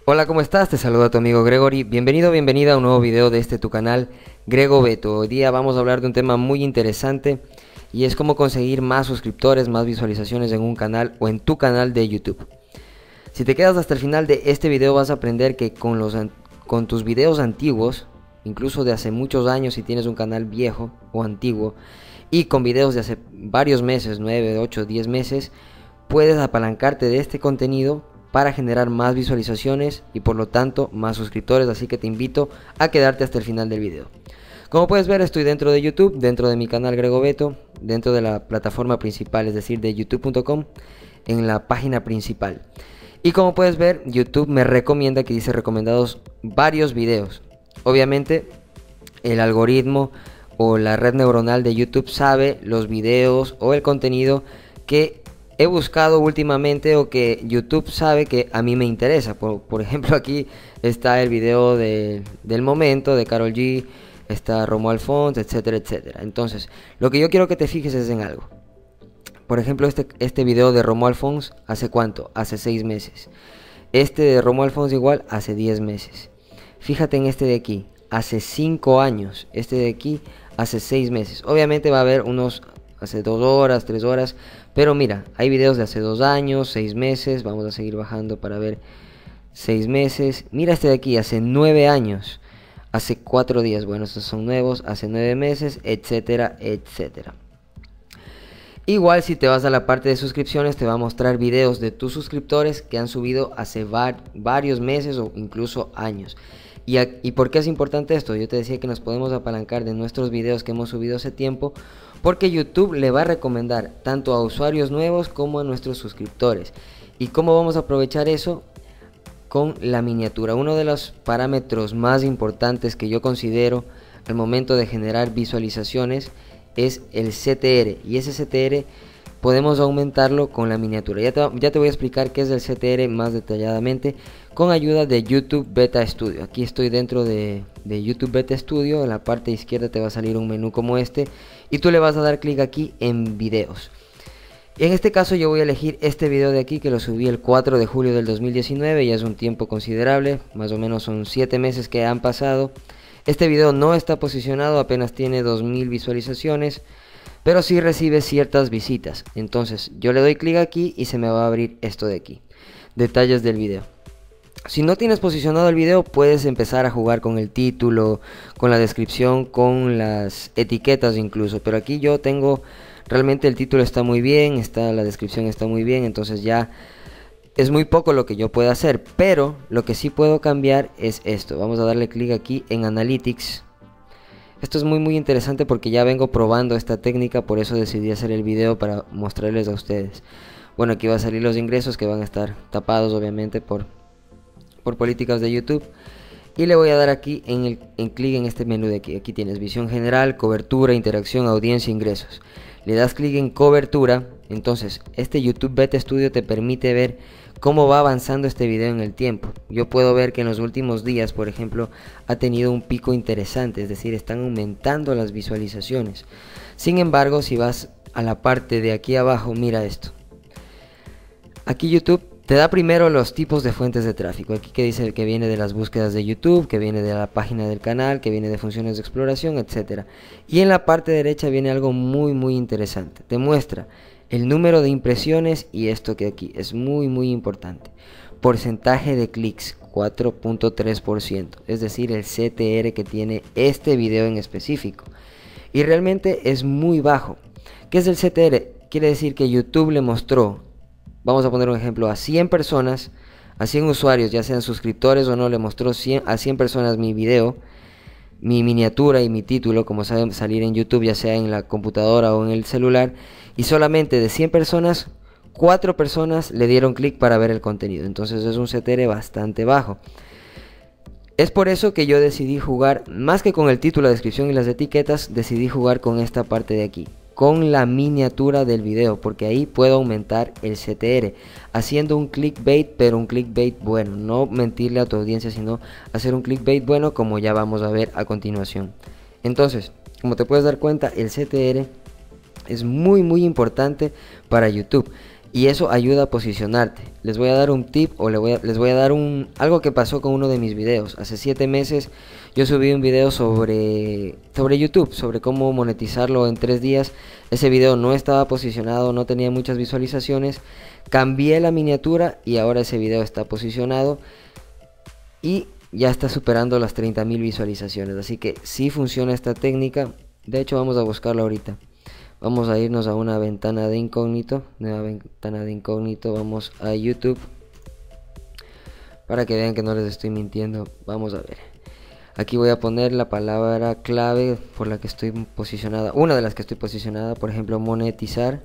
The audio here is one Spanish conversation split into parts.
Hola, ¿cómo estás? Te saluda tu amigo Gregory. Bienvenido a un nuevo video de tu canal Grego Beto. Hoy día vamos a hablar de un tema muy interesante y es cómo conseguir más suscriptores, más visualizaciones en un canal o en tu canal de YouTube. Si te quedas hasta el final de este video vas a aprender que con tus videos antiguos, incluso de hace muchos años si tienes un canal viejo o antiguo, y con videos de hace varios meses, 9, 8, 10 meses, puedes apalancarte de este contenido para generar más visualizaciones y por lo tanto más suscriptores, así que te invito a quedarte hasta el final del video. Como puedes ver, estoy dentro de YouTube, dentro de mi canal Grego Beto, dentro de la plataforma principal, es decir, de youtube.com, en la página principal. Y como puedes ver, YouTube me recomienda, que dice recomendados, varios videos. Obviamente, el algoritmo o la red neuronal de YouTube sabe los videos o el contenido que he buscado últimamente o que YouTube sabe que a mí me interesa. Por ejemplo, aquí está el video del momento de Karol G, está Romuald Fons, etcétera, etcétera. Entonces, lo que yo quiero que te fijes es en algo. Por ejemplo, este video de Romuald Fons, ¿hace cuánto? Hace 6 meses. Este de Romuald Fons igual, hace 10 meses. Fíjate en este de aquí, hace 5 años. Este de aquí, hace 6 meses. Obviamente va a haber unos hace 2 horas, 3 horas. Pero mira, hay videos de hace 2 años, 6 meses. Vamos a seguir bajando para ver 6 meses. Mira este de aquí, hace 9 años. Hace 4 días. Bueno, estos son nuevos. Hace 9 meses, etcétera, etcétera. Igual si te vas a la parte de suscripciones te va a mostrar videos de tus suscriptores que han subido hace varios meses o incluso años. ¿Y por qué es importante esto? Yo te decía que nos podemos apalancar de nuestros videos que hemos subido hace tiempo, porque YouTube le va a recomendar tanto a usuarios nuevos como a nuestros suscriptores. ¿Y cómo vamos a aprovechar eso? Con la miniatura. Uno de los parámetros más importantes que yo considero al momento de generar visualizaciones es el CTR, y ese CTR podemos aumentarlo con la miniatura. Ya te voy a explicar qué es el CTR más detalladamente con ayuda de YouTube Beta Studio. Aquí estoy dentro de YouTube Beta Studio. En la parte izquierda te va a salir un menú como este y tú le vas a dar clic aquí en videos. En este caso yo voy a elegir este video de aquí, que lo subí el 4 de julio del 2019, ya es un tiempo considerable, más o menos son 7 meses que han pasado. Este video no está posicionado, apenas tiene 2000 visualizaciones, pero sí recibe ciertas visitas. Entonces yo le doy clic aquí y se me va a abrir esto de aquí, detalles del video. Si no tienes posicionado el video, puedes empezar a jugar con el título, con la descripción, con las etiquetas incluso, pero aquí yo tengo, realmente el título está muy bien, la descripción está muy bien, entonces ya es muy poco lo que yo puedo hacer, pero lo que sí puedo cambiar es esto. Vamos a darle clic aquí en Analytics. Esto es muy interesante porque ya vengo probando esta técnica, por eso decidí hacer el video para mostrarles a ustedes. Bueno, aquí va a salir los ingresos que van a estar tapados obviamente por políticas de YouTube. Y le voy a dar aquí en clic en este menú de aquí. Aquí tienes visión general, cobertura, interacción, audiencia, ingresos. Le das clic en cobertura. Entonces este YouTube Beta Studio te permite ver cómo va avanzando este video en el tiempo. Yo puedo ver que en los últimos días, por ejemplo, ha tenido un pico interesante, es decir, están aumentando las visualizaciones. Sin embargo, si vas a la parte de aquí abajo, mira esto. Aquí YouTube te da primero los tipos de fuentes de tráfico. Aquí que dice que viene de las búsquedas de YouTube, que viene de la página del canal, que viene de funciones de exploración, etc. Y en la parte derecha viene algo muy interesante. Te muestra el número de impresiones y esto que aquí es muy importante. Porcentaje de clics, 4.3%. Es decir, el CTR que tiene este video en específico. Y realmente es muy bajo. ¿Qué es el CTR? Quiere decir que YouTube le mostró, vamos a poner un ejemplo, a 100 personas, a 100 usuarios, ya sean suscriptores o no, le mostró a 100 personas mi video, mi miniatura y mi título, como saben salir en YouTube, ya sea en la computadora o en el celular, y solamente de 100 personas, 4 personas le dieron clic para ver el contenido. Entonces es un CTR bastante bajo. Es por eso que yo decidí jugar, más que con el título, la descripción y las etiquetas, decidí jugar con esta parte de aquí, con la miniatura del video, porque ahí puedo aumentar el CTR haciendo un clickbait, pero un clickbait bueno, no mentirle a tu audiencia, sino hacer un clickbait bueno, como ya vamos a ver a continuación. Entonces, como te puedes dar cuenta, el CTR es muy importante para YouTube. y eso ayuda a posicionarte. Les voy a dar un tip o les voy a dar algo que pasó con uno de mis videos. Hace 7 meses yo subí un video sobre YouTube, sobre cómo monetizarlo en 3 días. Ese video no estaba posicionado, no tenía muchas visualizaciones. Cambié la miniatura y ahora ese video está posicionado y ya está superando las 30.000 visualizaciones. Así que sí funciona esta técnica. De hecho, vamos a buscarla ahorita. Vamos a irnos a una ventana de incógnito, nueva ventana de incógnito, vamos a YouTube para que vean que no les estoy mintiendo. Vamos a ver, aquí voy a poner la palabra clave por la que estoy posicionada, una de las que estoy posicionada, por ejemplo monetizar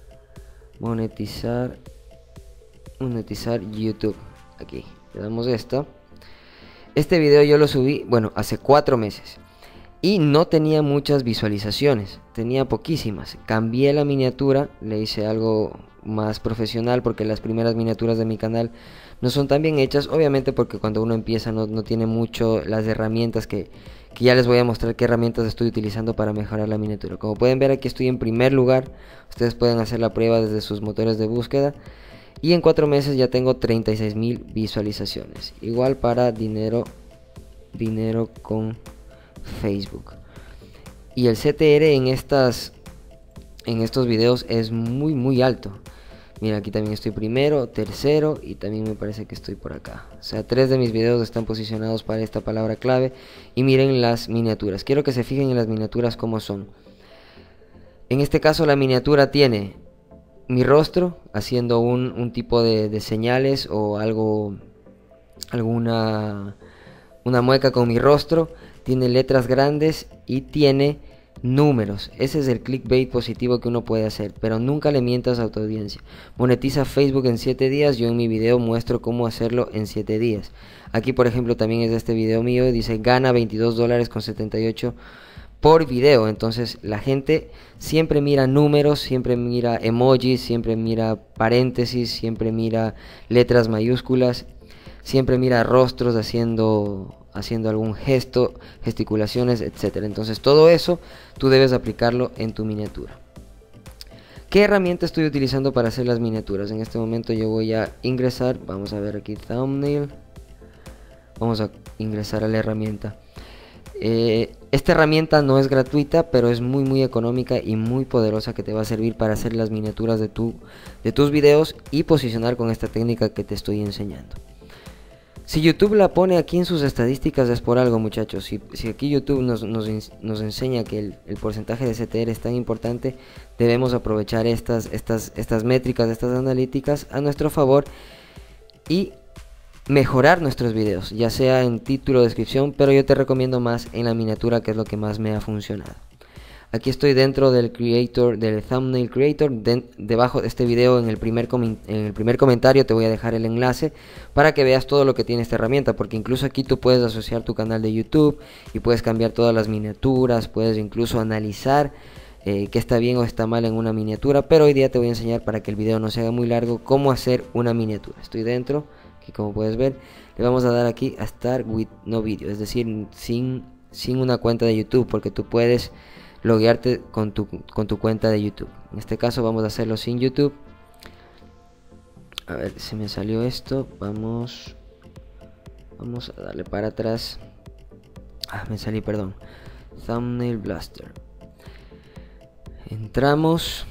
YouTube. Aquí le damos esto. Este video yo lo subí, bueno, hace 4 meses. Y no tenía muchas visualizaciones, tenía poquísimas. Cambié la miniatura, le hice algo más profesional porque las primeras miniaturas de mi canal no son tan bien hechas. Obviamente porque cuando uno empieza no tiene mucho las herramientas que ya les voy a mostrar qué herramientas estoy utilizando para mejorar la miniatura. Como pueden ver, aquí estoy en primer lugar. Ustedes pueden hacer la prueba desde sus motores de búsqueda. Y en 4 meses ya tengo 36.000 visualizaciones. Igual para dinero con Facebook. Y el CTR en estos videos es muy alto. Mira, aquí también estoy primero, tercero y también me parece que estoy por acá. O sea, 3 de mis videos están posicionados para esta palabra clave. Y miren las miniaturas. Quiero que se fijen en las miniaturas como son. En este caso la miniatura tiene mi rostro haciendo un tipo de señales o algo, una mueca con mi rostro. Tiene letras grandes y tiene números. Ese es el clickbait positivo que uno puede hacer, pero nunca le mientas a tu audiencia. Monetiza Facebook en 7 días. Yo en mi video muestro cómo hacerlo en 7 días. Aquí por ejemplo también es de este video mío, dice gana $22.78 por video. Entonces la gente siempre mira números, siempre mira emojis, siempre mira paréntesis, siempre mira letras mayúsculas, siempre mira rostros haciendo algún gesto, gesticulaciones, etcétera. Entonces todo eso tú debes aplicarlo en tu miniatura. ¿Qué herramienta estoy utilizando para hacer las miniaturas? En este momento yo voy a ingresar, vamos a ver aquí thumbnail, vamos a ingresar a la herramienta. Esta herramienta no es gratuita, pero es muy económica y muy poderosa, que te va a servir para hacer las miniaturas de tus videos y posicionar con esta técnica que te estoy enseñando. Si YouTube la pone aquí en sus estadísticas es por algo, muchachos. Si aquí YouTube nos enseña que el porcentaje de CTR es tan importante, debemos aprovechar estas métricas, estas analíticas a nuestro favor y mejorar nuestros videos, ya sea en título o descripción, pero yo te recomiendo más en la miniatura, que es lo que más me ha funcionado. Aquí estoy dentro del thumbnail creator. Debajo de este video en el primer comentario te voy a dejar el enlace para que veas todo lo que tiene esta herramienta, porque incluso aquí tú puedes asociar tu canal de YouTube y puedes cambiar todas las miniaturas, puedes incluso analizar qué está bien o está mal en una miniatura. Pero hoy día te voy a enseñar, para que el video no se haga muy largo, cómo hacer una miniatura. Estoy dentro, aquí como puedes ver, le vamos a dar aquí a Start with no video, es decir, sin una cuenta de YouTube, porque tú puedes loguearte con tu cuenta de YouTube. En este caso vamos a hacerlo sin YouTube. A ver, se me salió esto. Vamos a darle para atrás. Me salí, perdón. Thumbnail Blaster. Entramos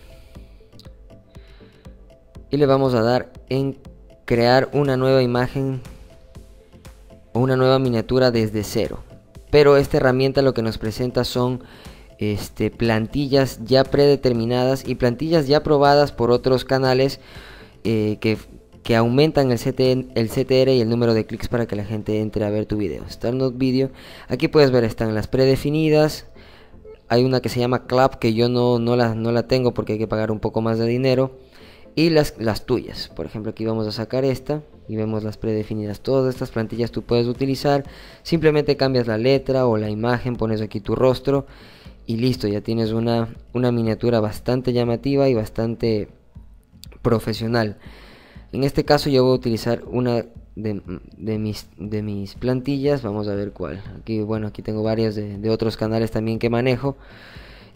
y le vamos a dar en crear una nueva imagen o una nueva miniatura desde cero. Pero esta herramienta lo que nos presenta son plantillas ya predeterminadas y plantillas ya probadas por otros canales que aumentan el CTR y el número de clics para que la gente entre a ver tu video. Start Not Video, aquí puedes ver, están las predefinidas. Hay una que se llama Clap, que yo no la tengo porque hay que pagar un poco más de dinero. Y las tuyas, por ejemplo, aquí vamos a sacar esta y vemos las predefinidas. Todas estas plantillas tú puedes utilizar. Simplemente cambias la letra o la imagen, pones aquí tu rostro y listo, ya tienes una miniatura bastante llamativa y bastante profesional. En este caso yo voy a utilizar una de mis plantillas. Vamos a ver cuál. Aquí, bueno, aquí tengo varias de otros canales también que manejo.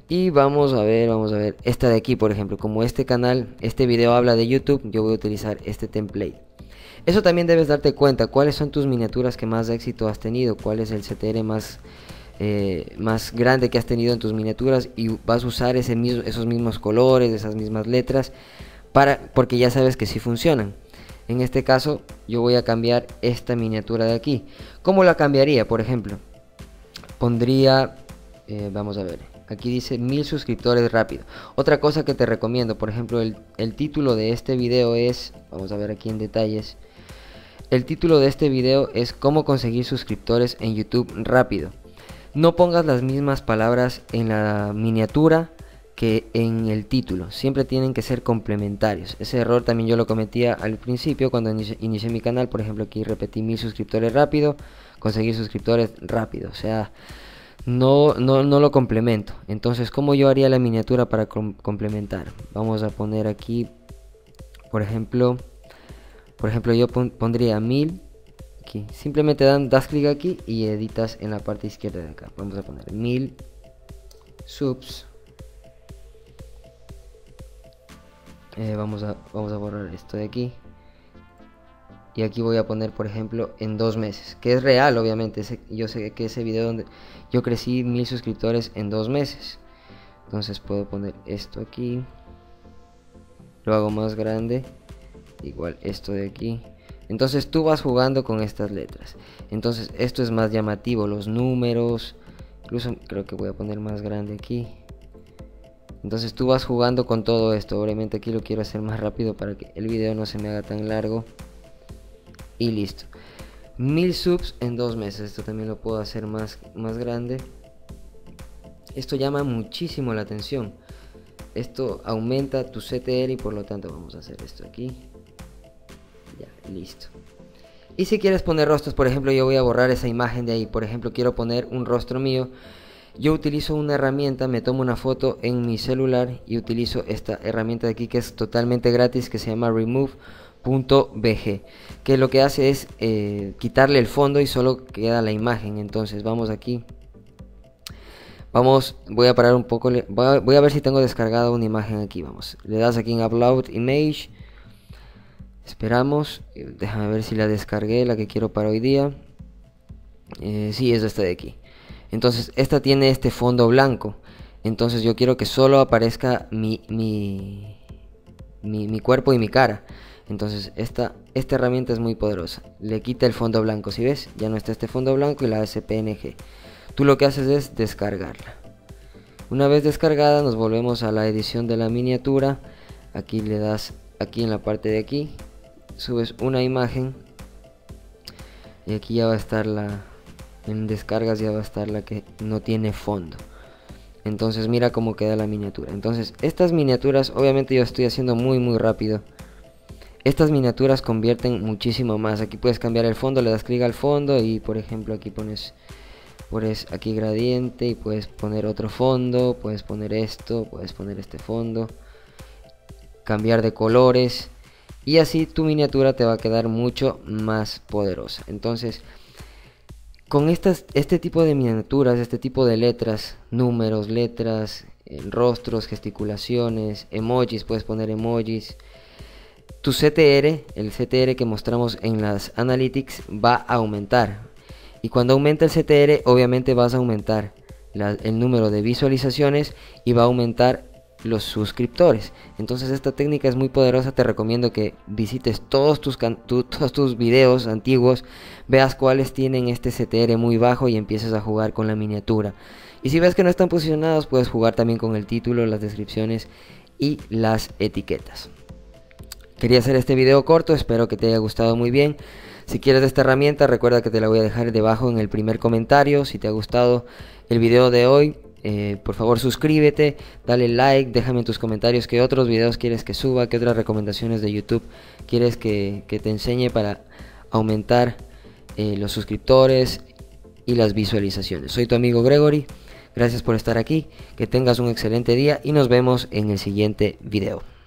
Y vamos a ver esta de aquí, por ejemplo. Como este canal, este video habla de YouTube, yo voy a utilizar este template. Eso también debes darte cuenta, cuáles son tus miniaturas que más éxito has tenido, cuál es el CTR más grande que has tenido en tus miniaturas, y vas a usar esos mismos colores, esas mismas letras, porque ya sabes que sí funcionan. En este caso yo voy a cambiar esta miniatura de aquí. ¿Cómo la cambiaría? Por ejemplo, pondría, vamos a ver, aquí dice 1000 suscriptores rápido. Otra cosa que te recomiendo, por ejemplo, el título de este video es, vamos a ver aquí en detalles, el título de este video es cómo conseguir suscriptores en YouTube rápido. No pongas las mismas palabras en la miniatura que en el título, siempre tienen que ser complementarios. Ese error también yo lo cometía al principio cuando inicié mi canal. Por ejemplo, aquí repetí 1000 suscriptores rápido, conseguir suscriptores rápido, o sea, no lo complemento. Entonces, ¿cómo yo haría la miniatura para complementar? Vamos a poner aquí, por ejemplo yo pondría 1000 aquí. Simplemente das clic aquí y editas en la parte izquierda de acá. Vamos a poner 1000 subs. Vamos a borrar esto de aquí. Y aquí voy a poner, por ejemplo, en 2 meses. Que es real, obviamente. Yo sé que ese video donde yo crecí 1000 suscriptores en 2 meses. Entonces puedo poner esto aquí. Lo hago más grande. Igual esto de aquí. Entonces tú vas jugando con estas letras. Entonces esto es más llamativo. Los números. Incluso creo que voy a poner más grande aquí. Entonces tú vas jugando con todo esto. Obviamente aquí lo quiero hacer más rápido para que el video no se me haga tan largo. Y listo. 1000 subs en 2 meses. Esto también lo puedo hacer más grande. Esto llama muchísimo la atención. Esto aumenta tu CTR y por lo tanto vamos a hacer esto aquí. Ya, listo. Y si quieres poner rostros, por ejemplo, yo voy a borrar esa imagen de ahí. Por ejemplo, quiero poner un rostro mío. Yo utilizo una herramienta, me tomo una foto en mi celular y utilizo esta herramienta de aquí que es totalmente gratis, que se llama remove.bg, que lo que hace es quitarle el fondo y solo queda la imagen. Entonces vamos aquí, voy a parar un poco, voy a ver si tengo descargada una imagen aquí. Vamos, le das aquí en Upload Image, esperamos, déjame ver si la descargué, la que quiero para hoy día. Sí, es esta de aquí. Entonces esta tiene este fondo blanco. Entonces yo quiero que solo aparezca mi cuerpo y mi cara. Entonces esta herramienta es muy poderosa. Le quita el fondo blanco, si ves, ya no está este fondo blanco y la hace PNG. Tú lo que haces es descargarla. Una vez descargada nos volvemos a la edición de la miniatura. Aquí le das aquí en la parte de aquí, subes una imagen y aquí ya va a estar en descargas ya va a estar la que no tiene fondo. Entonces mira cómo queda la miniatura. Entonces estas miniaturas, obviamente yo estoy haciendo muy rápido. Estas miniaturas convierten muchísimo más. Aquí puedes cambiar el fondo, le das clic al fondo y por ejemplo aquí pones aquí gradiente y puedes poner otro fondo, puedes poner esto, puedes poner este fondo, cambiar de colores y así tu miniatura te va a quedar mucho más poderosa. Entonces con este tipo de miniaturas, este tipo de letras, números, letras, rostros, gesticulaciones, emojis, puedes poner emojis. Tu CTR, el CTR que mostramos en las Analytics, va a aumentar. Y cuando aumenta el CTR, obviamente vas a aumentar el número de visualizaciones y va a aumentar los suscriptores. Entonces esta técnica es muy poderosa. Te recomiendo que visites todos tus videos antiguos, veas cuáles tienen este CTR muy bajo y empieces a jugar con la miniatura. Y si ves que no están posicionados, puedes jugar también con el título, las descripciones y las etiquetas. Quería hacer este video corto, espero que te haya gustado muy bien. Si quieres esta herramienta, recuerda que te la voy a dejar debajo en el primer comentario. Si te ha gustado el video de hoy, por favor suscríbete, dale like, déjame en tus comentarios qué otros videos quieres que suba, qué otras recomendaciones de YouTube quieres que te enseñe para aumentar los suscriptores y las visualizaciones. Soy tu amigo Gregory, gracias por estar aquí, que tengas un excelente día y nos vemos en el siguiente video.